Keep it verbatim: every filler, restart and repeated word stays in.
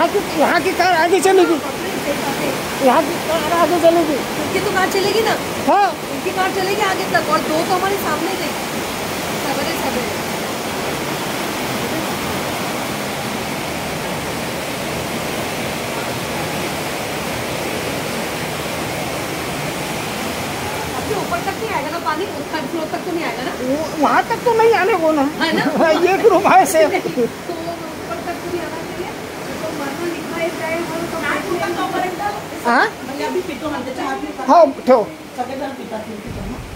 यहाँ की यहाँ की कार आगे चलेगी, यहाँ की कार आगे चलेगी। इनकी तो कार चलेगी ना। हाँ इनकी कार चलेगी आगे तक, और दो तो हमारे सामने देगी सवेरे सवेरे। ऊपर तक नहीं आएगा ना पानी, थर्ड फ्लोर तक तो नहीं आएगा ना, वहाँ तक तो नहीं आने को ना, है ना। ये ग्रुप है से तो ऊपर तक तो नहीं आना चाहिए। तो मरना लिखा है चाहे वो तो हाँ हाँ ठेव